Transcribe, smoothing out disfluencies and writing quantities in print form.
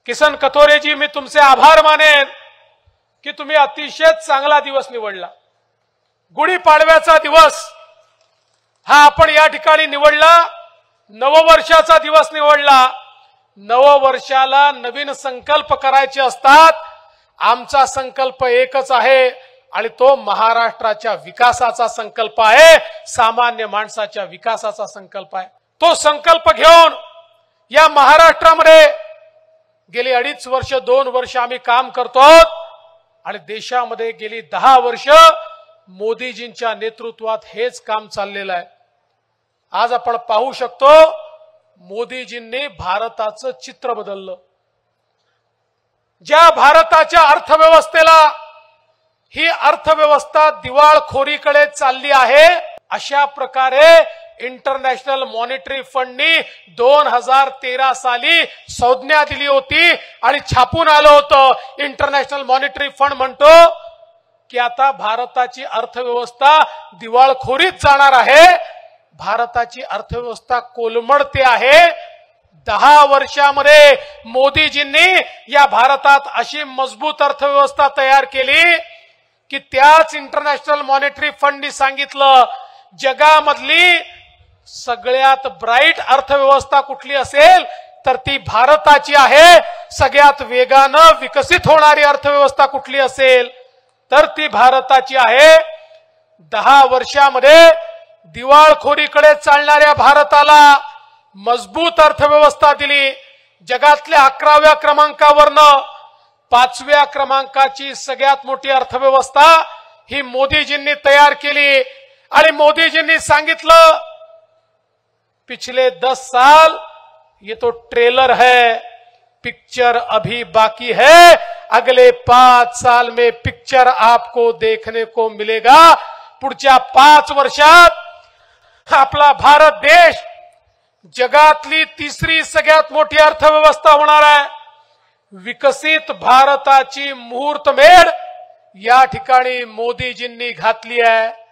किसन कथोरेजी, मी तुमचे आभार मानेन की तुम्ही अतिशय चांगला दिवस निवडला। गुढीपाडव्याचा दिवस हा आपण या ठिकाणी निवडला, नववर्षाचा दिवस निवडला। नववर्षाला नवीन संकल्प करायचे असतात। आमचा संकल्प एकच आहे आणि तो महाराष्ट्राच्या विकासाचा संकल्प आहे, सामान्य माणसाच्या विकासाचा संकल्प आहे। तो संकल्प घेऊन या महाराष्ट्रामध्ये गेली 2.5 वर्ष 2 वर्ष आम्ही काम करतो आणि देशामध्ये गेली 10 वर्ष मोदीजींच्या नेतृत्वात हेच काम चाललेलं आहे। आज आपण पाहू शकतो मोदीजींनी भारताचं चित्र बदललं। ज्या भारताच्या अर्थव्यवस्थेला ही अर्थव्यवस्था दिवाळखोरीकडे चालली आहे, अशा प्रकारे इंटरनॅशनल मॉनिटरी फंडनी 2013 साली संज्ञा दिली होती आणि छापून आलं होतं। इंटरनॅशनल मॉनिटरी फंड म्हणतो की आता भारताची अर्थव्यवस्था दिवाळखोरीत जाणार आहे, भारताची अर्थव्यवस्था कोलमडते आहे। 10 वर्षामध्ये मोदीजींनी या भारतात अशी मजबूत अर्थव्यवस्था तयार केली की त्याच इंटरनॅशनल मॉनिटरी फंडनी सांगितलं जगामधली सगळ्यात ब्राईट अर्थव्यवस्था कुठली असेल तर ती भारताची आहे। सगळ्यात वेगानं विकसित होणारी अर्थव्यवस्था कुठली असेल तर ती भारताची आहे। 10 वर्षामध्ये दिवाळखोरीकडे चालणाऱ्या भारताला मजबूत अर्थव्यवस्था दिली। जगातल्या 11व्या क्रमांकावरनं 5व्या क्रमांकाची सगळ्यात मोठी अर्थव्यवस्था ही मोदीजींनी तयार केली आणि मोदीजींनी सांगितलं पिछले 10 साल ये तो ट्रेलर है, पिक्चर अभी बाकी है, अगले 5 साल में पिक्चर आपको देखने को मिलेगा। पुढच्या 5 वर्षात आपला भारत देश जगातली 3री सगळ्यात मोठी अर्थव्यवस्था होणार आहे। विकसित भारताची मुहूर्तमेढ या ठिकाणी मोदीजींनी घातली आहे।